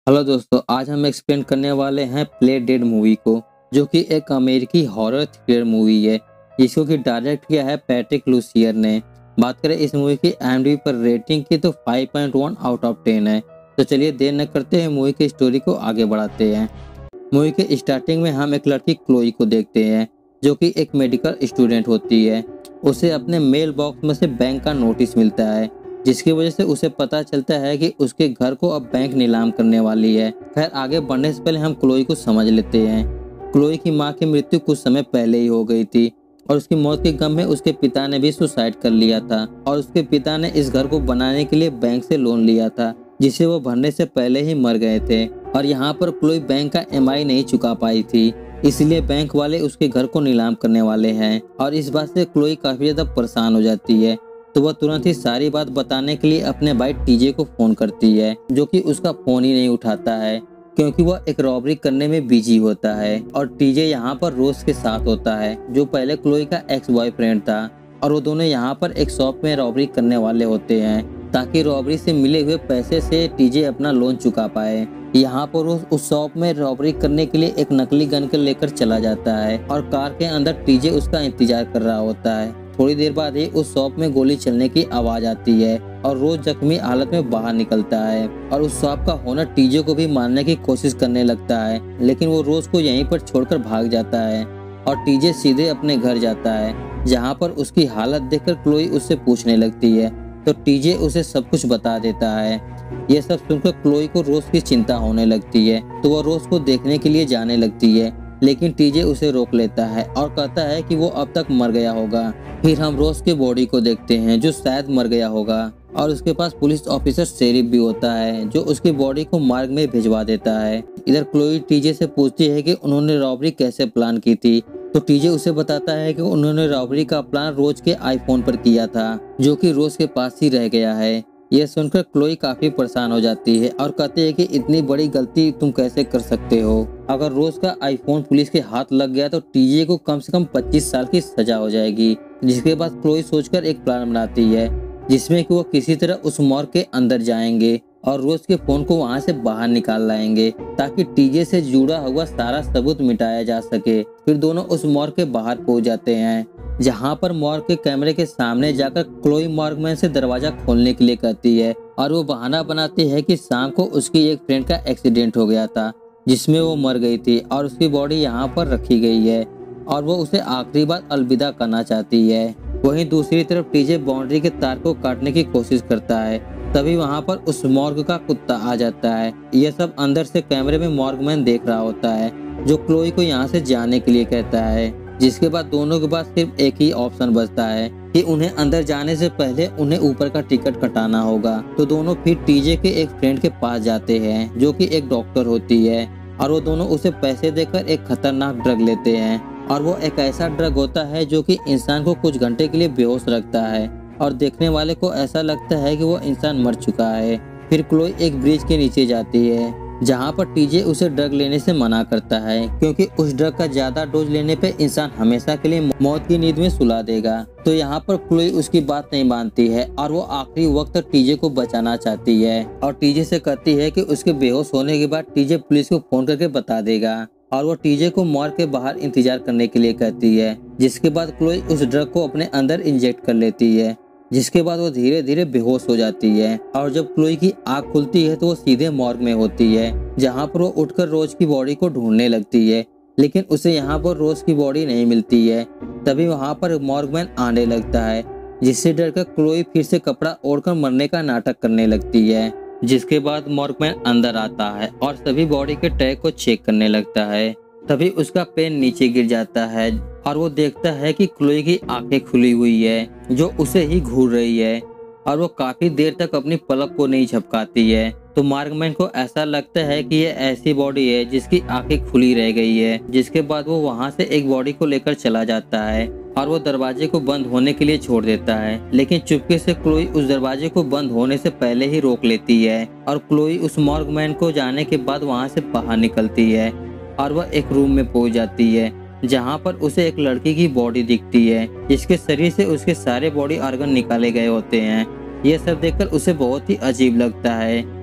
Hello दोस्तों, आज हम एक्सप्लेन करने वाले हैं प्ले डेड मूवी को, जो कि एक अमेरिकी हॉरर थ्रिलर मूवी है जिसको कि डायरेक्ट किया है पैट्रिक लुसियर ने। बात करें इस मूवी की IMDb पर रेटिंग की तो 5.1 आउट ऑफ 10 है। तो चलिए देर न करते हैं मूवी की स्टोरी को आगे बढ़ाते हैं। मूवी के स्टार्टिंग में हम एक लड़की क्लोई को देखते हैं, जो कि एक मेडिकल स्टूडेंट होती है। उसे अपने मेल बॉक्स में से बैंक का नोटिस मिलता है, जिसकी वजह से उसे पता चलता है कि उसके घर को अब बैंक नीलाम करने वाली है। खैर, आगे बढ़ने से पहले हम क्लोई को समझ लेते हैं। क्लोई की मां की मृत्यु कुछ समय पहले ही हो गई थी और उसकी मौत के गम में उसके पिता ने भी सुसाइड कर लिया था और उसके पिता ने इस घर को बनाने के लिए बैंक से लोन लिया था, जिसे वो भरने से पहले ही मर गए थे। और यहाँ पर क्लोई बैंक का EMI नहीं चुका पाई थी, इसलिए बैंक वाले उसके घर को नीलाम करने वाले हैं। और इस बात से क्लोई काफी ज्यादा परेशान हो जाती है, तो वह तुरंत ही सारी बात बताने के लिए अपने भाई टीजे को फोन करती है, जो कि उसका फोन ही नहीं उठाता है क्योंकि वह एक रॉबरी करने में बिजी होता है। और टीजे यहाँ पर रोज के साथ होता है, जो पहले क्लोई का एक्स बॉयफ्रेंड था, और वो दोनों यहाँ पर एक शॉप में रॉबरी करने वाले होते हैं ताकि रॉबरी से मिले हुए पैसे से टीजे अपना लोन चुका पाए। यहाँ पर वो उस शॉप में रॉबरी करने के लिए एक नकली गन को लेकर चला जाता है और कार के अंदर टीजे उसका इंतजार कर रहा होता है। थोड़ी देर बाद ही उस शॉप में गोली चलने की आवाज आती है और रोज जख्मी हालत में बाहर निकलता है और उस शॉप का ओनर टीजे को भी मारने की कोशिश करने लगता है, लेकिन वो रोज को यहीं पर छोड़कर भाग जाता है और टीजे सीधे अपने घर जाता है, जहाँ पर उसकी हालत देखकर क्लोई उससे पूछने लगती है, तो टीजे उसे सब कुछ बता देता है। ये सब सुनकर क्लोई को रोज की चिंता होने लगती है, तो वह रोज को देखने के लिए जाने लगती है, लेकिन टीजे उसे रोक लेता है और कहता है कि वो अब तक मर गया होगा। फिर हम रोज के बॉडी को देखते हैं, जो शायद मर गया होगा, और उसके पास पुलिस ऑफिसर शेरिफ भी होता है, जो उसकी बॉडी को मार्ग में भिजवा देता है। इधर क्लोई टीजे से पूछती है कि उन्होंने रॉबरी कैसे प्लान की थी, तो टीजे उसे बताता है कि उन्होंने रॉबरी का प्लान रोज के आईफोन पर किया था, जो कि रोज के पास ही रह गया है। यह सुनकर क्लोई काफी परेशान हो जाती है और कहती है कि इतनी बड़ी गलती तुम कैसे कर सकते हो। अगर रोज का आईफोन पुलिस के हाथ लग गया तो टीजे को कम से कम 25 साल की सजा हो जाएगी। जिसके बाद क्लोई सोचकर एक प्लान बनाती है, जिसमें कि वो किसी तरह उस मॉर्ग के अंदर जाएंगे और रोज के फोन को वहां से बाहर निकाल लाएंगे ताकि टीजे से जुड़ा हुआ सारा सबूत मिटाया जा सके। फिर दोनों उस मॉर्ग के बाहर पहुंच जाते हैं, जहां पर मॉर्ग के कैमरे के सामने जाकर क्लोई मॉर्गमैन से दरवाजा खोलने के लिए कहती है और वो बहाना बनाती है कि शाम को उसकी एक फ्रेंड का एक्सीडेंट हो गया था, जिसमें वो मर गई थी और उसकी बॉडी यहाँ पर रखी गई है और वो उसे आखिरी बार अलविदा करना चाहती है। वहीं दूसरी तरफ टीजे बाउंड्री के तार को काटने की कोशिश करता है, तभी वहां पर उस मॉर्ग का कुत्ता आ जाता है। यह सब अंदर से कैमरे में मॉर्गमैन देख रहा होता है, जो क्लोई को यहाँ से जाने के लिए कहता है। जिसके बाद दोनों के पास सिर्फ एक ही ऑप्शन बचता है कि उन्हें अंदर जाने से पहले उन्हें ऊपर का टिकट कटाना होगा। तो दोनों फिर टीजे के एक फ्रेंड के पास जाते हैं, जो कि एक डॉक्टर होती है, और वो दोनों उसे पैसे देकर एक खतरनाक ड्रग लेते हैं। और वो एक ऐसा ड्रग होता है जो कि इंसान को कुछ घंटे के लिए बेहोश रखता है और देखने वाले को ऐसा लगता है कि वो इंसान मर चुका है। फिर क्लोई एक ब्रिज के नीचे जाती है, जहाँ पर टीजे उसे ड्रग लेने से मना करता है, क्योंकि उस ड्रग का ज्यादा डोज लेने पे इंसान हमेशा के लिए मौत की नींद में सुला देगा। तो यहाँ पर क्लोई उसकी बात नहीं मानती है और वो आखिरी वक्त तक टीजे को बचाना चाहती है और टीजे से कहती है कि उसके बेहोश होने के बाद टीजे पुलिस को फोन करके बता देगा। और वो टीजे को मॉर्ग के बाहर इंतजार करने के लिए कहती है। जिसके बाद क्लोई उस ड्रग को अपने अंदर इंजेक्ट कर लेती है, जिसके बाद वो धीरे धीरे बेहोश हो जाती है। और जब क्लोई की आंख खुलती है तो वो सीधे मॉर्ग में होती है, जहाँ पर वो उठकर रोज की बॉडी को ढूंढने लगती है, लेकिन उसे यहाँ पर रोज की बॉडी नहीं मिलती है। तभी वहाँ पर मॉर्गमैन आने लगता है, जिससे डरकर क्लोई फिर से कपड़ा ओढ़कर मरने का नाटक करने लगती है। जिसके बाद मॉर्गमैन अंदर आता है और सभी बॉडी के टैग को चेक करने लगता है। तभी उसका पेन नीचे गिर जाता है और वो देखता है कि क्लोई की आंखें खुली हुई है, जो उसे ही घूर रही है, और वो काफी देर तक अपनी पलक को नहीं झपकाती है। तो मॉर्गमैन को ऐसा लगता है कि ये ऐसी बॉडी है जिसकी आंखें खुली रह गई है। जिसके बाद वो वहां से एक बॉडी को लेकर चला जाता है और वो दरवाजे को बंद होने के लिए छोड़ देता है, लेकिन चुपके से क्लोई उस दरवाजे को बंद होने से पहले ही रोक लेती है और क्लोई उस मॉर्गमैन को जाने के बाद वहां से बाहर निकलती है और वह एक रूम में पहुंच जाती है, जहां पर उसे एक लड़की की बॉडी दिखती है, जिसके शरीर से उसके सारे बॉडी ऑर्गन निकाले गए होते हैं। यह सब देखकर उसे बहुत ही अजीब लगता है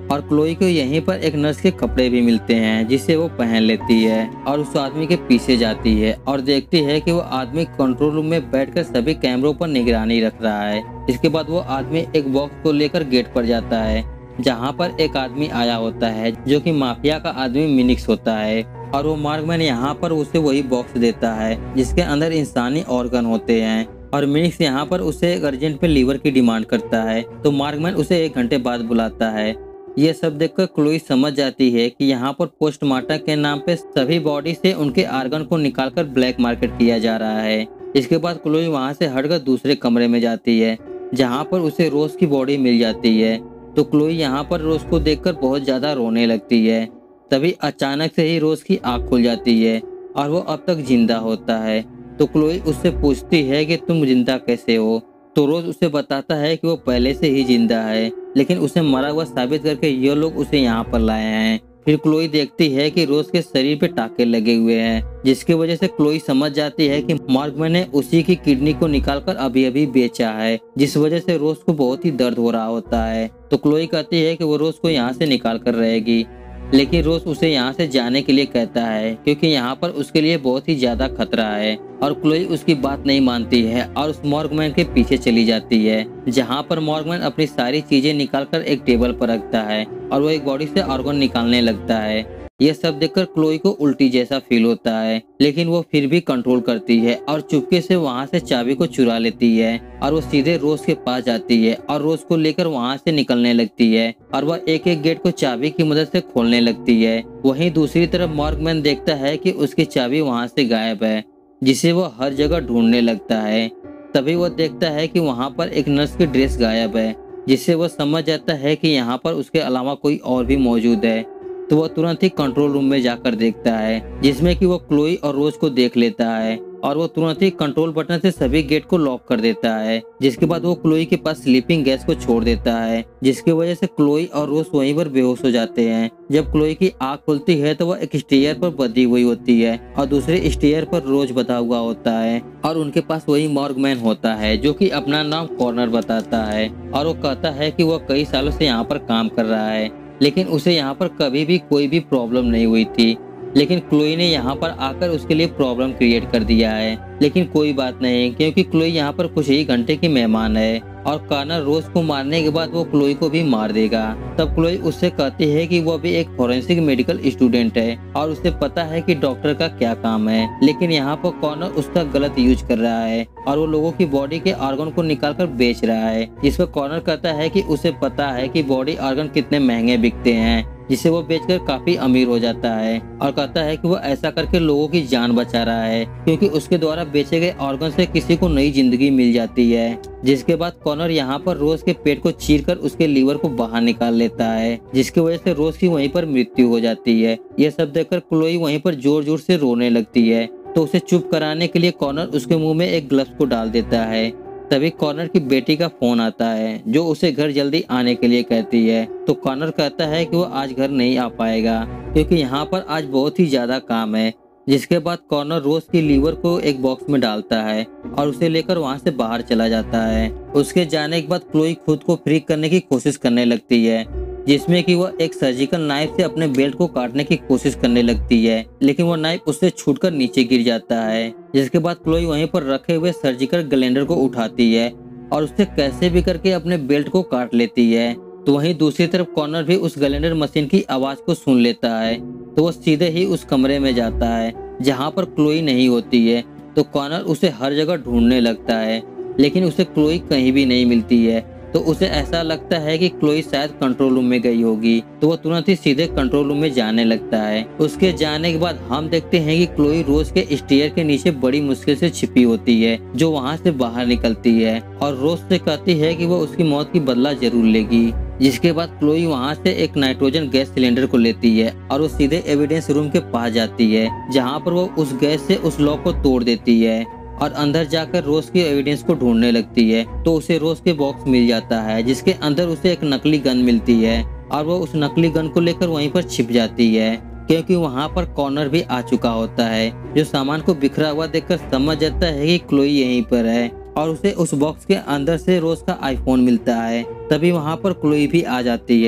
और क्लोई को यहीं पर एक नर्स के कपड़े भी मिलते हैं जिसे वो पहन लेती है और उस आदमी के पीछे जाती है और देखती है कि वो आदमी कंट्रोल रूम में बैठकर सभी कैमरों पर निगरानी रख रहा है। इसके बाद वो आदमी एक बॉक्स को लेकर गेट पर जाता है जहाँ पर एक आदमी आया होता है जो कि माफिया का आदमी मिनिक्स होता है और वो मार्कमैन यहाँ पर उसे वही बॉक्स देता है जिसके अंदर इंसानी ऑर्गन होते हैं और मिनिक्स यहाँ पर उसे एक अर्जेंट पे लीवर की डिमांड करता है तो मार्कमैन उसे 1 घंटे बाद बुलाता है। ये सब देखकर क्लोई समझ जाती है कि यहाँ पर पोस्टमार्टम के नाम पे सभी बॉडी से उनके आर्गन को निकालकर ब्लैक मार्केट किया जा रहा है। इसके बाद क्लोई वहाँ से हटकर दूसरे कमरे में जाती है जहाँ पर उसे रोज की बॉडी मिल जाती है। तो क्लोई यहाँ पर रोज को देखकर बहुत ज्यादा रोने लगती है। तभी अचानक से ही रोज की आँख खुल जाती है और वो अब तक जिंदा होता है। तो क्लोई उससे पूछती है कि तुम जिंदा कैसे हो। तो रोज उसे बताता है कि वो पहले से ही जिंदा है लेकिन उसे मरा हुआ साबित करके ये लोग उसे यहाँ पर लाए हैं। फिर क्लोई देखती है कि रोज के शरीर पे टाके लगे हुए हैं जिसकी वजह से क्लोई समझ जाती है कि मार्कमैन ने उसी की किडनी को निकालकर अभी अभी बेचा है जिस वजह से रोज को बहुत ही दर्द हो रहा होता है। तो क्लोई कहती है कि वो रोज को यहाँ से निकाल कर रहेगी लेकिन रोज उसे यहाँ से जाने के लिए कहता है क्योंकि यहाँ पर उसके लिए बहुत ही ज्यादा खतरा है और क्लोई उसकी बात नहीं मानती है और उस मॉर्गमैन के पीछे चली जाती है जहाँ पर मॉर्गमैन अपनी सारी चीजें निकालकर एक टेबल पर रखता है और वो एक बॉडी से ऑर्गन निकालने लगता है। यह सब देखकर क्लोई को उल्टी जैसा फील होता है लेकिन वो फिर भी कंट्रोल करती है और चुपके से वहाँ से चाबी को चुरा लेती है और वो सीधे रोज के पास जाती है और रोज को लेकर वहाँ से निकलने लगती है और वह एक एक गेट को चाबी की मदद से खोलने लगती है। वहीं दूसरी तरफ मॉर्गमैन देखता है कि उसकी चाबी वहाँ से गायब है जिसे वो हर जगह ढूंढने लगता है। तभी वो देखता है कि वहाँ पर एक नर्स की ड्रेस गायब है जिससे वो समझ जाता है कि यहाँ पर उसके अलावा कोई और भी मौजूद है। तो वह तुरंत ही कंट्रोल रूम में जाकर देखता है जिसमें कि वो क्लोई और रोज को देख लेता है और वो तुरंत ही कंट्रोल बटन से सभी गेट को लॉक कर देता है जिसके बाद वो क्लोई के पास स्लीपिंग गैस को छोड़ देता है जिसकी वजह से क्लोई और रोज वहीं पर बेहोश हो जाते हैं। जब क्लोई की आंख खुलती है तो वह एक स्टेयर पर बंधी हुई होती है और दूसरे स्टेयर पर रोज बंधा हुआ होता है और उनके पास वही मॉर्गमैन होता है जो कि अपना नाम कॉर्नर बताता है और वो कहता है कि वह कई सालों से यहाँ पर काम कर रहा है लेकिन उसे यहाँ पर कभी भी कोई भी प्रॉब्लम नहीं हुई थी लेकिन क्लोई ने यहाँ पर आकर उसके लिए प्रॉब्लम क्रिएट कर दिया है। लेकिन कोई बात नहीं क्योंकि क्लोई यहाँ पर कुछ ही घंटे की मेहमान है और कॉर्नर रोज को मारने के बाद वो क्लोई को भी मार देगा। तब क्लोई उससे कहती है कि वो भी एक फॉरेंसिक मेडिकल स्टूडेंट है और उसे पता है कि डॉक्टर का क्या काम है लेकिन यहाँ पर कॉर्नर उसका गलत यूज कर रहा है और वो लोगों की बॉडी के ऑर्गन को निकालकर बेच रहा है। जिस पर कॉर्नर कहता है कि उसे पता है कि बॉडी ऑर्गन कितने महंगे बिकते हैं जिसे वो बेचकर काफी अमीर हो जाता है और कहता है कि वो ऐसा करके लोगों की जान बचा रहा है क्योंकि उसके द्वारा बेचे गए ऑर्गन से किसी को नई जिंदगी मिल जाती है। जिसके बाद कॉर्नर यहाँ पर रोज के पेट को चीरकर उसके लीवर को बाहर निकाल लेता है जिसकी वजह से रोज की वहीं पर मृत्यु हो जाती है। यह सब देखकर क्लोई वहीं पर जोर जोर से रोने लगती है तो उसे चुप कराने के लिए कॉर्नर उसके मुंह में एक ग्लव्स को डाल देता है। तभी कॉर्नर की बेटी का फोन आता है जो उसे घर जल्दी आने के लिए कहती है। तो कॉर्नर कहता है कि वो आज घर नहीं आ पाएगा क्योंकि यहाँ पर आज बहुत ही ज्यादा काम है। जिसके बाद कॉर्नर रोज की लीवर को एक बॉक्स में डालता है और उसे लेकर वहाँ से बाहर चला जाता है। उसके जाने के बाद क्लोई खुद को फ्री करने की कोशिश करने लगती है जिसमें कि वह एक सर्जिकल नाइफ से अपने बेल्ट को काटने की कोशिश करने लगती है लेकिन वह नाइफ उससे छूटकर नीचे गिर जाता है। जिसके बाद क्लोई वहीं पर रखे हुए सर्जिकल ग्लैंडर को उठाती है और उससे कैसे भी करके अपने बेल्ट को काट लेती है। तो वहीं दूसरी तरफ कॉर्नर भी उस ग्लैंडर मशीन की आवाज को सुन लेता है तो वह सीधे ही उस कमरे में जाता है जहाँ पर क्लोई नहीं होती है। तो कॉर्नर उसे हर जगह ढूंढने लगता है लेकिन उसे क्लोई कहीं भी नहीं मिलती है। तो उसे ऐसा लगता है कि क्लोई शायद कंट्रोल रूम में गई होगी तो वो तुरंत ही सीधे कंट्रोल रूम में जाने लगता है। उसके जाने के बाद हम देखते हैं कि क्लोई रोज के स्टेयर के नीचे बड़ी मुश्किल से छिपी होती है जो वहाँ से बाहर निकलती है और रोज से कहती है कि वो उसकी मौत की बदला जरूर लेगी। जिसके बाद क्लोई वहाँ से एक नाइट्रोजन गैस सिलेंडर को लेती है और वो सीधे एविडेंस रूम के पास जाती है जहाँ पर वो उस गैस से उस लॉक को तोड़ देती है और अंदर जाकर रोज के एविडेंस को ढूंढने लगती है। तो उसे रोज के बॉक्स मिल जाता है जिसके अंदर उसे एक नकली गन मिलती है और वो उस नकली गन को लेकर वहीं पर छिप जाती है क्योंकि वहाँ पर कॉर्नर भी आ चुका होता है जो सामान को बिखरा हुआ देखकर समझ जाता है कि क्लोई यहीं पर है और उसे उस बॉक्स के अंदर से रोज का आईफोन मिलता है। तभी वहाँ पर क्लोई भी आ जाती है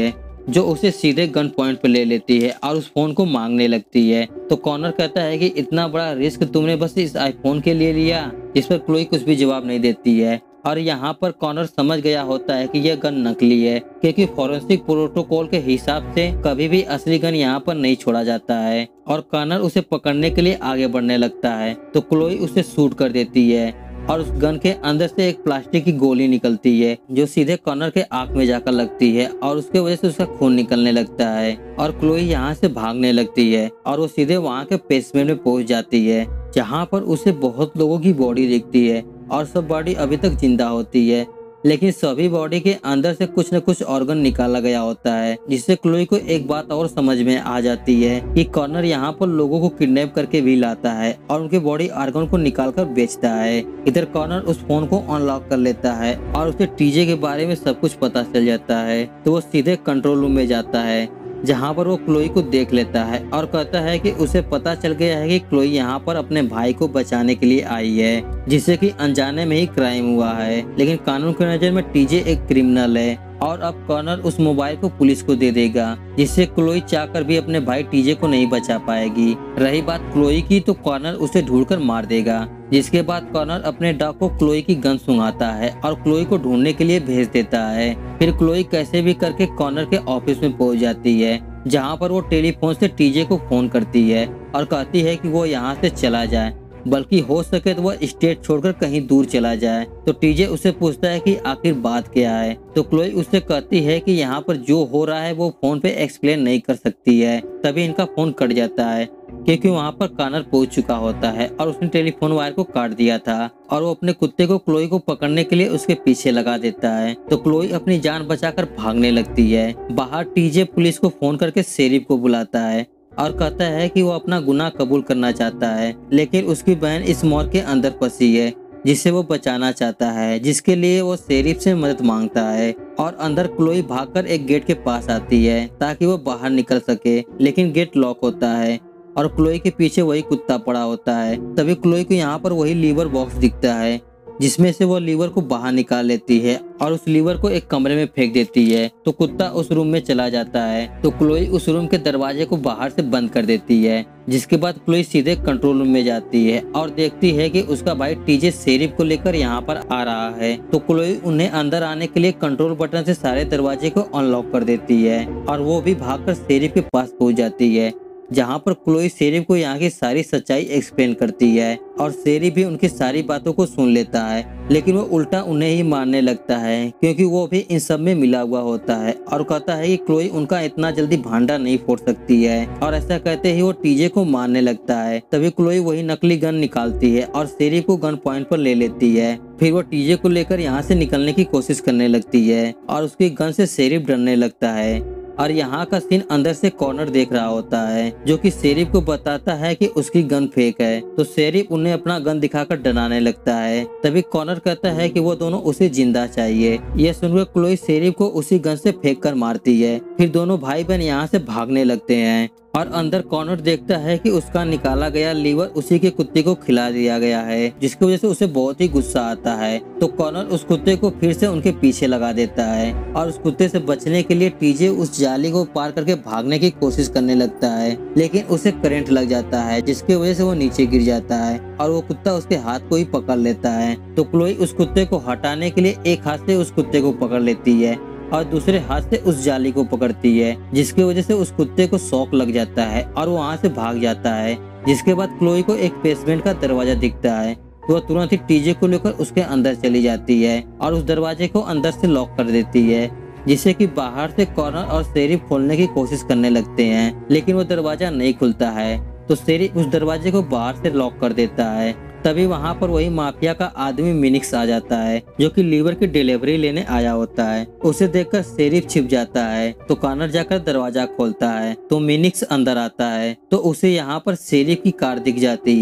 जो उसे सीधे गन पॉइंट पे ले लेती है और उस फोन को मांगने लगती है। तो कॉनर कहता है कि इतना बड़ा रिस्क तुमने बस इस आईफोन के लिए लिया, जिस पर क्लोई कुछ भी जवाब नहीं देती है। और यहाँ पर कॉनर समझ गया होता है कि यह गन नकली है, क्योंकि फॉरेंसिक प्रोटोकॉल के हिसाब से कभी भी असली गन यहाँ पर नहीं छोड़ा जाता है। और कॉनर उसे पकड़ने के लिए आगे बढ़ने लगता है तो क्लोई उसे शूट कर देती है और उस गन के अंदर से एक प्लास्टिक की गोली निकलती है जो सीधे कॉनर के आंख में जाकर लगती है और उसके वजह से उसका खून निकलने लगता है। और क्लोई यहाँ से भागने लगती है और वो सीधे वहाँ के बेसमेंट में पहुँच जाती है, जहाँ पर उसे बहुत लोगों की बॉडी दिखती है और सब बॉडी अभी तक जिंदा होती है, लेकिन सभी बॉडी के अंदर से कुछ न कुछ ऑर्गन निकाला गया होता है, जिससे क्लोई को एक बात और समझ में आ जाती है कि कॉर्नर यहाँ पर लोगों को किडनैप करके भी लाता है और उनके बॉडी ऑर्गन को निकालकर बेचता है। इधर कॉर्नर उस फोन को अनलॉक कर लेता है और उसे टीजे के बारे में सब कुछ पता चल जाता है, तो वो सीधे कंट्रोल रूम में जाता है, जहाँ पर वो क्लोई को देख लेता है और कहता है कि उसे पता चल गया है कि क्लोई यहाँ पर अपने भाई को बचाने के लिए आई है, जिससे कि अनजाने में ही क्राइम हुआ है। लेकिन कानून की नजर में टीजे एक क्रिमिनल है और अब कॉर्नर उस मोबाइल को पुलिस को दे देगा, जिससे क्लोई चाहकर भी अपने भाई टीजे को नहीं बचा पाएगी। रही बात क्लोई की तो कॉर्नर उसे ढूंढकर मार देगा, जिसके बाद कॉर्नर अपने डॉग को क्लोई की गन सुंघाता है और क्लोई को ढूंढने के लिए भेज देता है। फिर क्लोई कैसे भी करके कॉर्नर के ऑफिस में पहुंच जाती है, जहां पर वो टेलीफोन से टीजे को फोन करती है और कहती है कि वो यहाँ से चला जाए, बल्कि हो सके तो वह स्टेट छोड़कर कहीं दूर चला जाए। तो टीजे उससे पूछता है कि आखिर बात क्या है, तो क्लोई उससे कहती है कि यहाँ पर जो हो रहा है वो फोन पे एक्सप्लेन नहीं कर सकती है। तभी इनका फोन कट जाता है, क्योंकि वहाँ पर कॉर्नर पहुंच चुका होता है और उसने टेलीफोन वायर को काट दिया था और वो अपने कुत्ते को क्लोई को पकड़ने के लिए उसके पीछे लगा देता है। तो क्लोई अपनी जान बचाकर भागने लगती है। बाहर टीजे पुलिस को फोन करके शेरिफ को बुलाता है और कहता है कि वो अपना गुनाह कबूल करना चाहता है, लेकिन उसकी बहन इस मॉर के अंदर फंसी है जिसे वो बचाना चाहता है, जिसके लिए वो शेरिफ से मदद मांगता है। और अंदर क्लोई भागकर एक गेट के पास आती है ताकि वो बाहर निकल सके, लेकिन गेट लॉक होता है और क्लोई के पीछे वही कुत्ता पड़ा होता है। तभी क्लोई को यहाँ पर वही लीवर बॉक्स दिखता है, जिसमें से वो लीवर को बाहर निकाल लेती है और उस लीवर को एक कमरे में फेंक देती है। तो कुत्ता उस रूम में चला जाता है। तो क्लोई उस रूम के दरवाजे को बाहर से बंद कर देती है, जिसके बाद क्लोई सीधे कंट्रोल रूम में जाती है और देखती है कि उसका भाई टीजे शेरिफ को लेकर यहाँ पर आ रहा है। तो क्लोई उन्हें अंदर आने के लिए कंट्रोल बटन से सारे दरवाजे को अनलॉक कर देती है और वो भी भागकर शेरिफ के पास पहुंच जाती है, जहाँ पर क्लोई शेरिफ को यहाँ की सारी सच्चाई एक्सप्लेन करती है और शेरिफ भी उनकी सारी बातों को सुन लेता है, लेकिन वो उल्टा उन्हें ही मारने लगता है, क्योंकि वो भी इन सब में मिला हुआ होता है और कहता है कि क्लोई उनका इतना जल्दी भांडा नहीं फोड़ सकती है। और ऐसा कहते ही वो टीजे को मारने लगता है। तभी क्लोई वही नकली गन निकालती है और शेरिफ को गन पॉइंट पर ले लेती है। फिर वो टीजे को लेकर यहाँ से निकलने की कोशिश करने लगती है और उसकी गन से शेरिफ डरने लगता है। और यहाँ का सीन अंदर से कॉर्नर देख रहा होता है, जो कि शेरिफ को बताता है कि उसकी गन फेक है। तो शेरिफ उन्हें अपना गन दिखाकर डराने लगता है। तभी कॉर्नर कहता है कि वो दोनों उसे जिंदा चाहिए। यह सुनकर क्लोई शेरिफ को उसी गन से फेंक कर मारती है। फिर दोनों भाई बहन यहाँ से भागने लगते हैं और अंदर कॉर्नर देखता है कि उसका निकाला गया लीवर उसी के कुत्ते को खिला दिया गया है, जिसकी वजह से उसे बहुत ही गुस्सा आता है। तो कॉर्नर उस कुत्ते को फिर से उनके पीछे लगा देता है और उस कुत्ते से बचने के लिए टीजे उस जाली को पार करके भागने की कोशिश करने लगता है, लेकिन उसे करंट लग जाता है, जिसकी वजह से वो नीचे गिर जाता है और वो कुत्ता उसके हाथ को ही पकड़ लेता है। तो क्लोई उस कुत्ते को हटाने के लिए एक हाथ से उस कुत्ते को पकड़ लेती है और दूसरे हाथ से उस जाली को पकड़ती है, जिसकी वजह से उस कुत्ते को शॉक लग जाता है और वो वहाँ से भाग जाता है। जिसके बाद क्लोई को एक बेसमेंट का दरवाजा दिखता है, तो वह तुरंत ही टीजे को लेकर उसके अंदर चली जाती है और उस दरवाजे को अंदर से लॉक कर देती है, जिससे कि बाहर से कॉर्नर और शेरिफ खोलने की कोशिश करने लगते हैं, लेकिन वो दरवाजा नहीं खुलता है। तो शेरिफ उस दरवाजे को बाहर से लॉक कर देता है। तभी वहाँ पर वही माफिया का आदमी मिनिक्स आ जाता है, जो कि लीवर की डिलीवरी लेने आया होता है। उसे देखकर शेरिफ छिप जाता है, तो कॉर्नर जाकर दरवाजा खोलता है। तो मिनिक्स अंदर आता है, तो उसे यहाँ पर शेरिफ की कार दिख जाती है,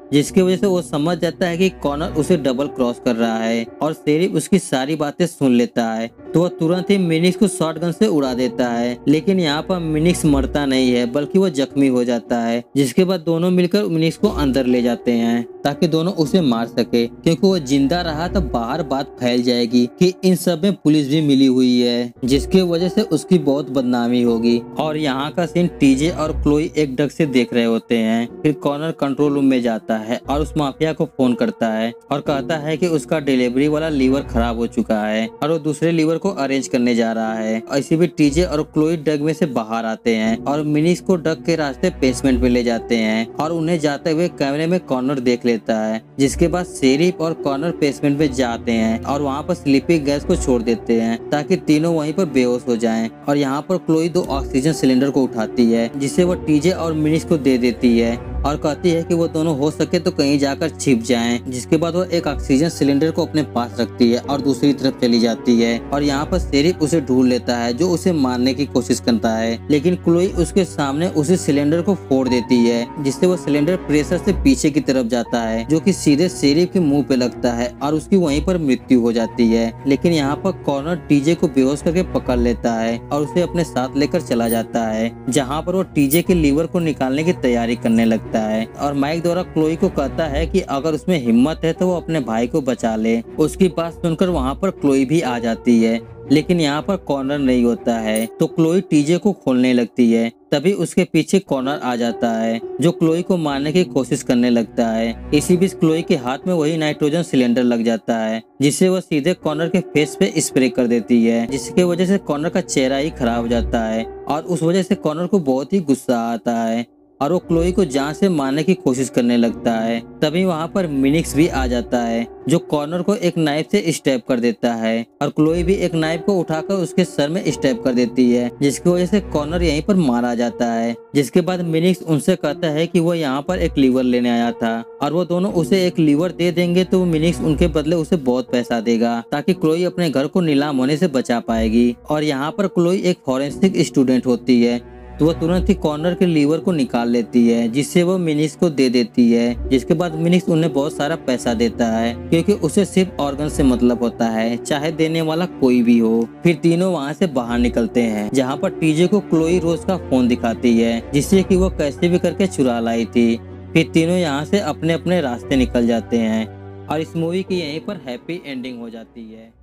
जिसकी वजह से वो समझ जाता है कि कॉनर उसे डबल क्रॉस कर रहा है और शेरिफ उसकी सारी बातें सुन लेता है। तो वह तुरंत ही मिनिक्स को शॉटगन से उड़ा देता है, लेकिन यहाँ पर मिनिक्स मरता नहीं है बल्कि वो जख्मी हो जाता है। जिसके बाद दोनों मिलकर मिनिक्स को अंदर ले जाते हैं ताकि दोनों उसे मार सके, क्योंकि वो जिंदा रहा तो बाहर बात फैल जाएगी कि इन सब में पुलिस भी मिली हुई है, जिसकी वजह से उसकी बहुत बदनामी होगी। और यहाँ का सीन टीजे और क्लोई एक डग से देख रहे होते हैं। फिर कॉनर कंट्रोल रूम में जाता है और उस माफिया को फोन करता है और कहता है कि उसका डिलीवरी वाला लीवर खराब हो चुका है और वो दूसरे लीवर को अरेंज करने जा रहा है। ऐसे भी टीजे और क्लोई डग में से बाहर आते हैं और मिनिक्स को डग के रास्ते बेसमेंट में ले जाते हैं और उन्हें जाते हुए कैमरे में कॉनर देख लेता है। जिसके बाद शेरिफ और कॉनर बेसमेंट में जाते हैं और वहाँ पर स्लीपिंग गैस को छोड़ देते हैं ताकि तीनों वहीं पर बेहोश हो जाएं। और यहाँ पर क्लोई 2 ऑक्सीजन सिलेंडर को उठाती है जिसे वो टीजे और मिनिक्स को दे देती है और कहती है कि वो दोनों हो सके तो कहीं जाकर छिप जाएं। जिसके बाद वो एक ऑक्सीजन सिलेंडर को अपने पास रखती है और दूसरी तरफ चली जाती है। और यहाँ पर शेरिफ उसे ढूंढ लेता है जो उसे मारने की कोशिश करता है, लेकिन क्लोई उसके सामने उसी सिलेंडर को फोड़ देती है, जिससे वो सिलेंडर प्रेशर से पीछे की तरफ जाता है जो कि सीधे शेरिफ के मुंह पे लगता है और उसकी वहीं पर मृत्यु हो जाती है। लेकिन यहाँ पर कॉनर टीजे को बेहोश करके पकड़ लेता है और उसे अपने साथ लेकर चला जाता है, जहाँ पर वो टीजे के लीवर को निकालने की तैयारी करने लगता है। और माइक द्वारा क्लोई को कहता है कि अगर उसमें हिम्मत है तो वो अपने भाई को बचा ले। उसकी बात सुनकर वहाँ पर क्लोई भी आ जाती है, लेकिन यहाँ पर कॉर्नर नहीं होता है तो क्लोई टीजे को खोलने लगती है। तभी उसके पीछे कॉर्नर आ जाता है जो क्लोई को मारने की कोशिश करने लगता है। इसी बीच क्लोई के हाथ में वही नाइट्रोजन सिलेंडर लग जाता है जिससे वह सीधे कॉर्नर के फेस पे स्प्रे कर देती है, जिसकी वजह से कॉर्नर का चेहरा ही खराब हो जाता है और उस वजह से कॉर्नर को बहुत ही गुस्सा आता है और वो क्लोई को जान से मारने की कोशिश करने लगता है। तभी वहाँ पर मिनिक्स भी आ जाता है जो कॉर्नर को एक नाइफ से स्टैब कर देता है और क्लोई भी एक नाइफ को उठाकर उसके सर में स्टैब कर देती है, जिसकी वजह से कॉर्नर यहीं पर मारा जाता है। जिसके बाद मिनिक्स उनसे कहता है कि वो यहाँ पर एक लीवर लेने आया था और वो दोनों उसे एक लीवर दे देंगे तो मिनिक्स उनके बदले उसे बहुत पैसा देगा ताकि क्लोई अपने घर को नीलाम होने से बचा पाएगी। और यहाँ पर क्लोई एक फॉरेंसिक स्टूडेंट होती है तो वह तुरंत ही कॉर्नर के लीवर को निकाल लेती है जिससे वो मिनिक्स को दे देती है। जिसके बाद मिनिक्स उन्हें बहुत सारा पैसा देता है क्योंकि उसे सिर्फ ऑर्गन से मतलब होता है, चाहे देने वाला कोई भी हो। फिर तीनों वहाँ से बाहर निकलते हैं जहाँ पर टीजे को क्लोई रोज का फोन दिखाती है जिससे कि वो कैसे भी करके चुरा लाई थी। फिर तीनों यहाँ से अपने अपने रास्ते निकल जाते हैं और इस मूवी की यहीं पर हैप्पी एंडिंग हो जाती है।